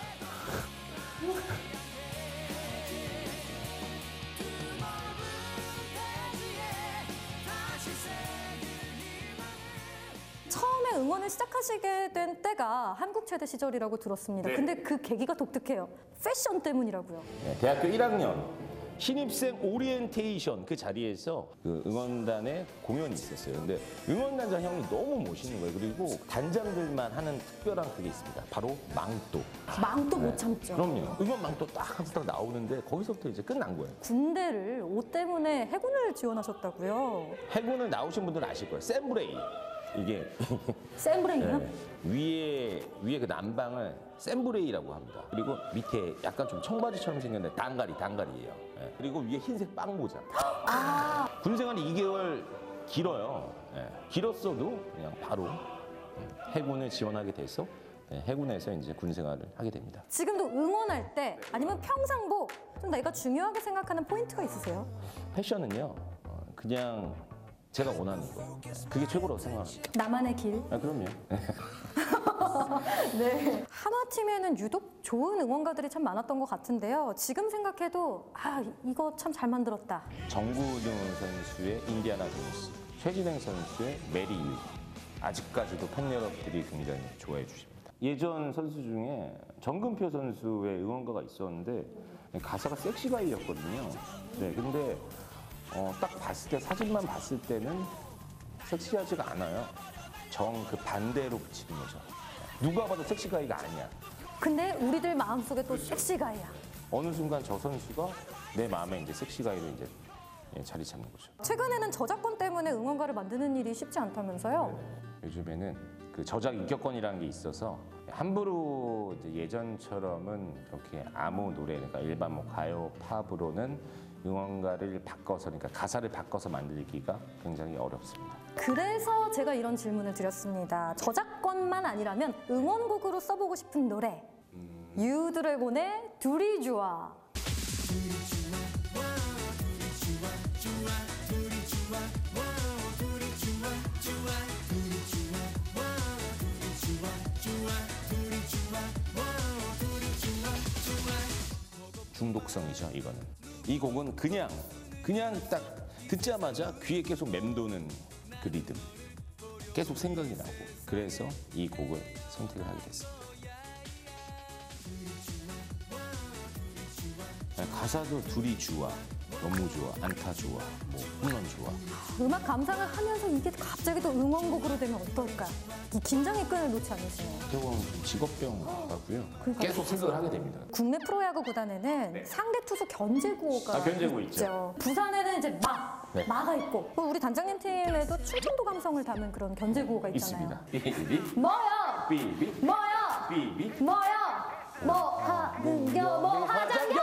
[SPEAKER 17] 처음에 응원을 시작하시게 된 때가 한국 체대 시절이라고 들었습니다.
[SPEAKER 18] 네.
[SPEAKER 17] 근데 그 계기가 독특해요. 패션 때문이라고요.
[SPEAKER 18] 네, 대학교 1학년 신입생 오리엔테이션 그 자리에서 그 응원단의 공연이 있었어요. 근데 응원단장 형이 너무 멋있는 거예요. 그리고 단장들만 하는 특별한 그게 있습니다. 바로 망토.
[SPEAKER 17] 망토 못 참죠.
[SPEAKER 18] 그럼요. 응원 망토 딱 하면서 딱 나오는데 거기서부터 이제 끝난 거예요.
[SPEAKER 17] 군대를 옷 때문에 해군을 지원하셨다고요.
[SPEAKER 18] 해군을 나오신 분들은 아실 거예요. 샘브레이. 이게
[SPEAKER 17] 샘브레이요?
[SPEAKER 18] 위에 그 난방을 샘브레이라고 합니다. 그리고 밑에 약간 좀 청바지처럼 생겼는데 단가리예요. 예. 그리고 위에 흰색 빵모자. 군생활이 2개월 길어요. 예. 길었어도 그냥 바로 해군을 지원하게 돼서 해군에서 이제 군생활을 하게 됩니다.
[SPEAKER 17] 지금도 응원할 때 아니면 평상복 좀 내가 중요하게 생각하는 포인트가 있으세요?
[SPEAKER 18] 패션은요, 그냥 제가 원하는 거. 그게 최고라고 생각합니다.
[SPEAKER 17] 나만의 길.
[SPEAKER 18] 그럼요.
[SPEAKER 17] 네. 한화팀에는 유독 좋은 응원가들이 참 많았던 것 같은데요. 지금 생각해도 이거 참 잘 만들었다.
[SPEAKER 18] 정구등 선수의 인디아나 존스, 최진행 선수의 메리 유. 아직까지도 팬 여러분들이 굉장히 좋아해 주십니다. 예전 선수 중에 정근표 선수의 응원가가 있었는데 가사가 섹시가이였거든요. 네, 근데 딱 봤을 때 사진만 봤을 때는 섹시하지가 않아요. 정 그 반대로 붙이는 거죠. 누가 봐도 섹시가이가 아니야.
[SPEAKER 17] 근데 우리들 마음속에 또 섹시가이야.
[SPEAKER 18] 어느 순간 저 선수가 내 마음에 이제 섹시가이로 이제 자리 잡는 거죠.
[SPEAKER 17] 최근에는 저작권 때문에 응원가를 만드는 일이 쉽지 않다면서요?
[SPEAKER 18] 요즘에는 그 저작 인격권이라는 게 있어서 함부로 이제 예전처럼은 그렇게 아무 노래, 그러니까 일반 뭐 가요, 팝으로는 응원가를 바꿔서, 그러니까 가사를 바꿔서 만들기가 굉장히 어렵습니다.
[SPEAKER 17] 그래서 제가 이런 질문을 드렸습니다. 저작권만 아니라면 응원곡으로 써보고 싶은 노래. 유드래곤의 둘이 좋아.
[SPEAKER 18] 중독성이죠, 이거는. 이 곡은 그냥 딱 듣자마자 귀에 계속 맴도는 그 리듬. 계속 생각이 나고. 그래서 이 곡을 선택을 하게 됐습니다. 가사도 둘이 좋아, 너무 좋아, 안타 좋아, 뭐 홈런 좋아.
[SPEAKER 17] 음악 감상을 하면서 이게 갑자기 또 응원곡으로 되면 어떨까? 이 긴장의 끈을 놓지 않으시네요.
[SPEAKER 18] 어떻게 보면 직업병 같고요.
[SPEAKER 17] 그러니까요.
[SPEAKER 18] 계속 생각을 하게 됩니다.
[SPEAKER 17] 국내 프로야구 구단에는 상대 투수 견제구호가
[SPEAKER 18] 견제구 있죠.
[SPEAKER 17] 부산에는 이제
[SPEAKER 18] 네.
[SPEAKER 17] 마가 있고 우리 단장님 팀에도 충청도 감성을 담은 그런 견제구호가 있잖아요.
[SPEAKER 18] 있습니다. 삐비,
[SPEAKER 17] 뭐야?
[SPEAKER 18] 삐비,
[SPEAKER 17] 뭐야?
[SPEAKER 18] 삐비.
[SPEAKER 17] 뭐야? 뭐 하는겨? 뭐 하자겨?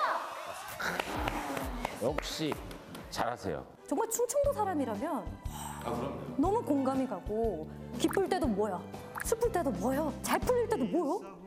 [SPEAKER 18] 역시 잘하세요.
[SPEAKER 17] 정말 충청도 사람이라면
[SPEAKER 18] 그럼요.
[SPEAKER 17] 너무 공감이 가고 기쁠 때도 뭐야? 슬플 때도 뭐야? 잘 풀릴 때도 뭐야?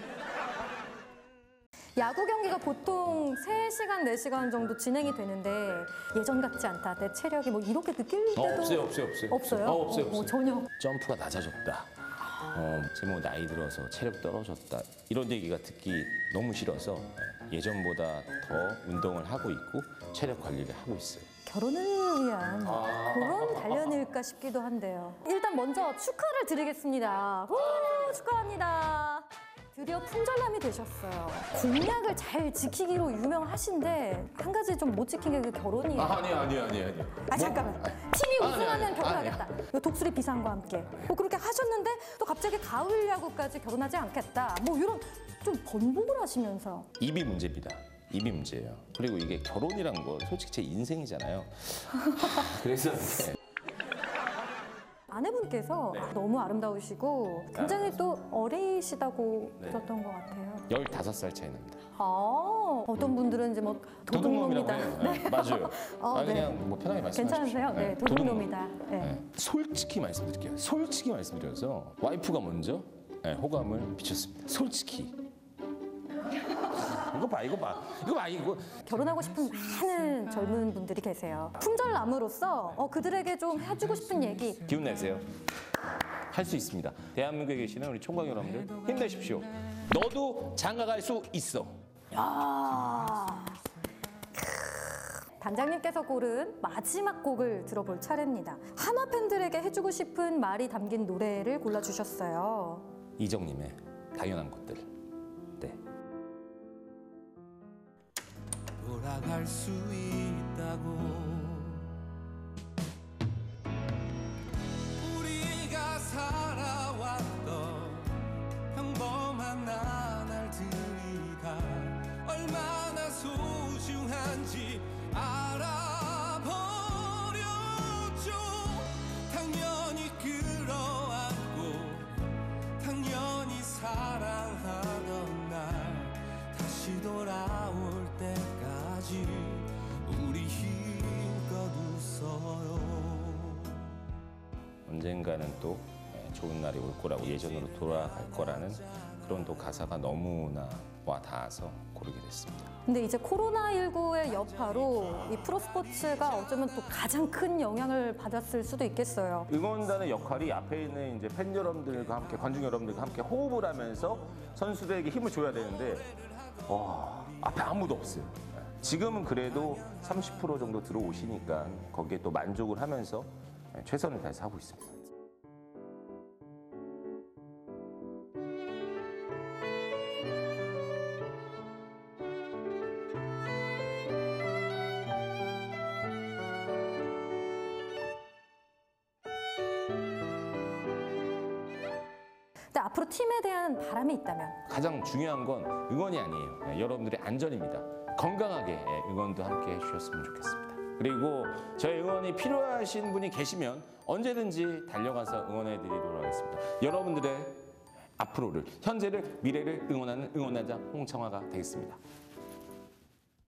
[SPEAKER 17] 야구 경기가 보통 3시간, 4시간 정도 진행이 되는데 예전 같지 않다. 내 체력이 뭐 이렇게 느낄 때도
[SPEAKER 18] 없어요.
[SPEAKER 17] 없어요?
[SPEAKER 18] 없어요.
[SPEAKER 17] 전혀.
[SPEAKER 18] 점프가 낮아졌다. 제목 나이 들어서 체력 떨어졌다. 이런 얘기가 듣기 너무 싫어서 예전보다 더 운동을 하고 있고 체력 관리를 하고 있어요.
[SPEAKER 17] 결혼을 위한 그런 단련일까 싶기도 한데요. 일단 먼저 축하를 드리겠습니다. 후, 축하합니다. 드디어 품절남이 되셨어요. 공약을 잘 지키기로 유명하신데 한 가지 좀 못 지킨 게 그 결혼이에요.
[SPEAKER 18] 아니요.
[SPEAKER 17] 잠깐만. 팀이 우승하면 결혼하겠다. 이거 독수리 비상과 함께. 뭐 그렇게 하셨는데 또 갑자기 가을 야구까지 결혼하지 않겠다. 뭐 이런 좀 번복을 하시면서.
[SPEAKER 16] 입이 문제입니다. 입이 문제예요. 그리고 이게 결혼이란 거 솔직히 제 인생이잖아요. 그래서
[SPEAKER 17] 아내분께서 너무 아름다우시고 굉장히 또 어리시다고 들었던 것 같아요.
[SPEAKER 16] 15살 차이 납니다.
[SPEAKER 17] 어떤 분들은 이제 뭐 도둑놈이다.
[SPEAKER 16] 해요. 네. 맞아요. 그냥 뭐 편하게 말씀하십시오.
[SPEAKER 17] 괜찮으세요? 네, 도둑놈이다. 네.
[SPEAKER 16] 솔직히 말씀드릴게요. 솔직히 말씀드려서 와이프가 먼저 호감을 비쳤습니다. 솔직히. 이거 봐.
[SPEAKER 17] 결혼하고 싶은 많은 젊은 분들이 계세요. 품절남으로서 그들에게 좀 해주고 싶은 얘기.
[SPEAKER 16] 기운 내세요. 할 수 있습니다. 대한민국에 계시는 우리 총각 여러분들 힘내십시오. 너도 장가갈 수 있어.
[SPEAKER 17] 야. 단장님께서 고른 마지막 곡을 들어볼 차례입니다. 한화 팬들에게 해주고 싶은 말이 담긴 노래를 골라주셨어요.
[SPEAKER 16] 이정님의 당연한 것들. 네.
[SPEAKER 4] 돌아갈 수 있다고 우리가 살아왔던 평범한 나날들이 다 얼마나 소중한지 알아버렸죠. 당연히 끌어안고 당연히 사랑하던 날 다시 돌아올 때까지 우리 힘껏 웃어요.
[SPEAKER 16] 언젠가는 또 좋은 날이 올 거라고 예전으로 돌아갈 거라는 그런 또 가사가 너무나 와 닿아서 고르게 됐습니다.
[SPEAKER 17] 근데 이제 코로나19의 여파로 이 프로스포츠가 어쩌면 또 가장 큰 영향을 받았을 수도 있겠어요.
[SPEAKER 16] 응원단의 역할이 앞에 있는 이제 팬 여러분들과 함께 관중 여러분들과 함께 호흡을 하면서 선수들에게 힘을 줘야 되는데 앞에 아무도 없어요. 지금은 그래도 30% 정도 들어오시니까 거기에 또 만족을 하면서 최선을 다해서 하고 있습니다.
[SPEAKER 17] 근데 앞으로 팀에 대한 바람이 있다면?
[SPEAKER 16] 가장 중요한 건 응원이 아니에요. 여러분들의 안전입니다. 건강하게 응원도 함께 해주셨으면 좋겠습니다. 그리고 저희 응원이 필요하신 분이 계시면 언제든지 달려가서 응원해 드리도록 하겠습니다. 여러분들의 앞으로를, 현재를, 미래를 응원하는 응원단장 홍청아가 되겠습니다.